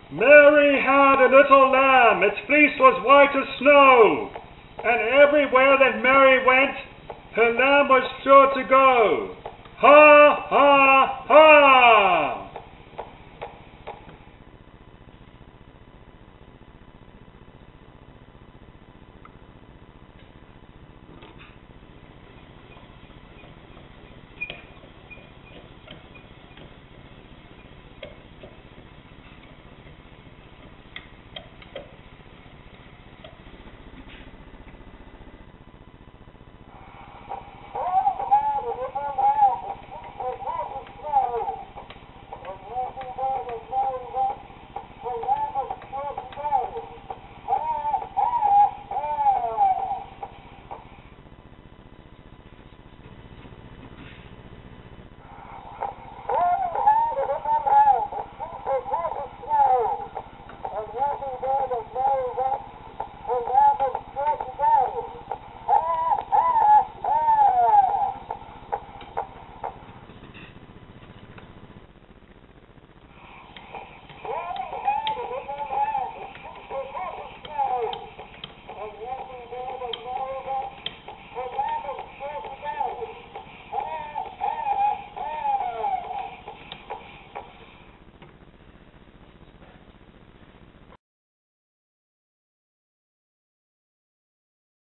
Mary had a little lamb, its fleece was white as snow, and everywhere that Mary went, her lamb was sure to go. Ha, ha, ha!